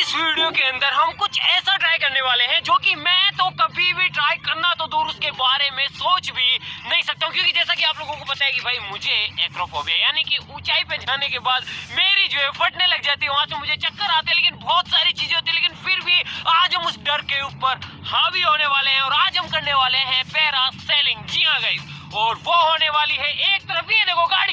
इस वीडियो के अंदर हम कुछ ऐसा ट्राई करने वाले हैं जो कि मैं तो कभी भी ट्राई करना तो दूर उसके बारे में सोच भी नहीं सकता हूँ, क्योंकि जैसा कि आप लोगों को पता है कि भाई मुझे एक्रोफोबिया यानी कि ऊंचाई पे जाने के बाद मेरी जो है फटने लग जाती है, वहां से मुझे चक्कर आते हैं, लेकिन बहुत सारी चीजें होती है। लेकिन फिर भी आज हम उस डर के ऊपर हावी होने वाले हैं और आज हम करने वाले हैं पैरा सेलिंग। जी हाँ गाइस, और वो होने वाली है एक तरफ ये देखो गाड़ी,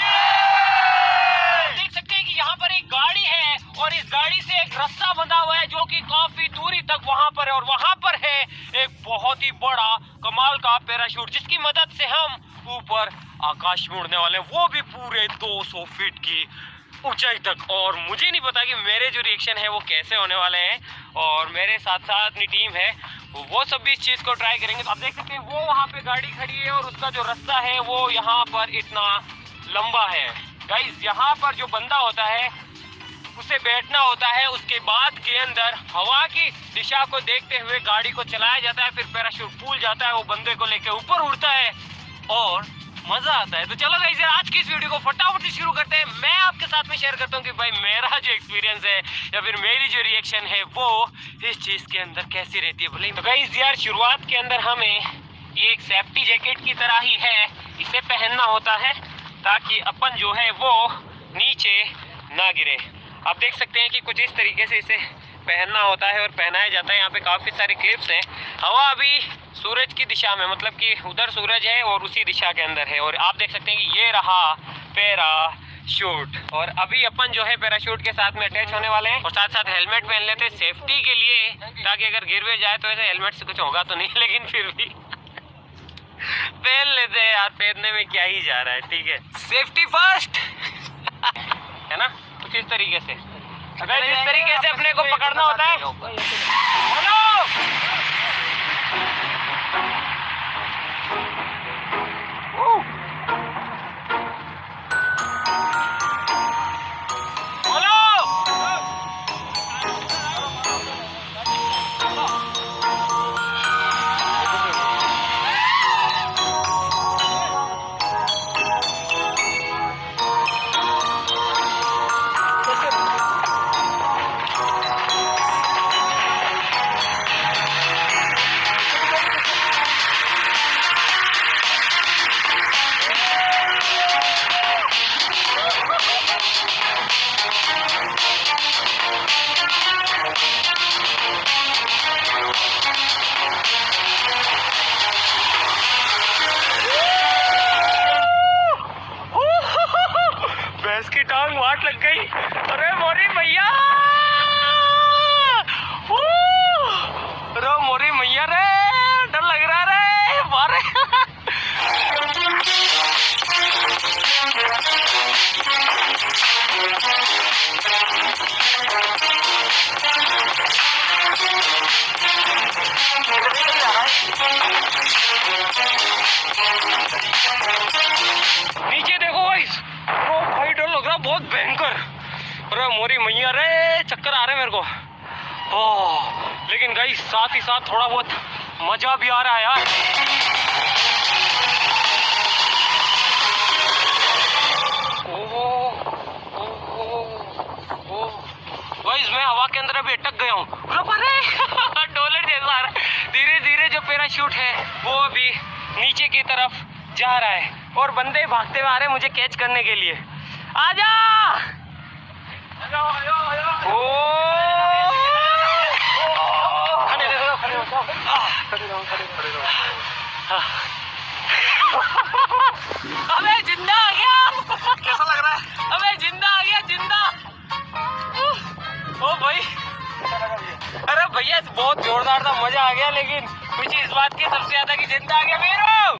देख सकते हैं कि यहाँ पर एक गाड़ी है और इस गाड़ी से एक रस्सा बंधा हुआ है जो कि काफी दूरी तक वहां पर है, और वहां पर है एक बहुत ही बड़ा कमाल का पैराशूट जिसकी मदद से हम ऊपर आकाश में उड़ने वाले हैं, वो भी पूरे 200 फीट की ऊंचाई तक। और मुझे नहीं पता कि मेरे जो रिएक्शन है वो कैसे होने वाले हैं, और मेरे साथ साथ अपनी टीम है वो सब भी इस चीज को ट्राई करेंगे। तो आप देख सकते हैं वो वहाँ पे गाड़ी खड़ी है और उसका जो रास्ता है वो यहाँ पर इतना लंबा है। गाइस यहाँ पर जो बंदा होता है उसे बैठना होता है, उसके बाद के अंदर हवा की दिशा को देखते हुए गाड़ी को चलाया जाता है, फिर पैराशूट फूल जाता है, वो बंदे को लेके ऊपर उड़ता है और मजा आता है। तो चलो गाइस आज की इस वीडियो को फटाफट से शुरू करते हैं। मैं आपके साथ में शेयर करता हूँ कि भाई मेरा जो एक्सपीरियंस है या फिर मेरी जो रिएक्शन है वो इस चीज के अंदर कैसी रहती है भले। तो गाइस यार शुरुआत के अंदर हमें ये एक सेफ्टी जैकेट की तरह ही है, इसे पहनना होता है ताकि अपन जो है वो नीचे ना गिरे। आप देख सकते हैं कि कुछ इस तरीके से इसे पहनना होता है और पहनाया जाता है। यहाँ पे काफ़ी सारे क्लिप्स हैं। हवा अभी सूरज की दिशा में, मतलब कि उधर सूरज है और उसी दिशा के अंदर है, और आप देख सकते हैं कि ये रहा पैराशूट। और अभी अपन जो है पैराशूट के साथ में अटैच होने वाले हैं और साथ साथ हेलमेट पहन लेते हैं सेफ्टी के लिए, ताकि अगर गिर भी जाए तो ऐसे हेलमेट से कुछ होगा तो नहीं, लेकिन फिर भी पहन लेते हैं यार, पहनने में क्या ही जा रहा है। ठीक है, सेफ्टी फर्स्ट है ना, कुछ इस तरीके से। अगर जिस तरीके से अपने को पकड़ना होता है, हेलो की टांग वाट लग गई। अरे मोरी मैया, अरे मोरी मैया रे, डर लग रहा रे मारे। नीचे देखो गाइस, भाई डर लग रहा बहुत भयंकर। अरे मोरी मैया रे, चक्कर आ रहे मेरे को। ओह, लेकिन गाइस साथ ही साथ थोड़ा बहुत मजा भी आ रहा है यार। गाइस मैं हवा के अंदर अभी अटक गया हूँ। डोलर जैसा आ रहा है। धीरे धीरे जो पैराशूट है वो अभी नीचे की तरफ जा रहा है और बंदे भागते हुए आ रहे हैं मुझे कैच करने के लिए। आजा, अबे जिंदा आ गया। कैसा लग रहा है? अबे जिंदा आ गया, जिंदा। ओ भाई, अरे भैया बहुत जोरदार था, मजा आ गया, लेकिन मुझे इस बात की सबसे ज्यादा कि जिंदा आ गया मेरा।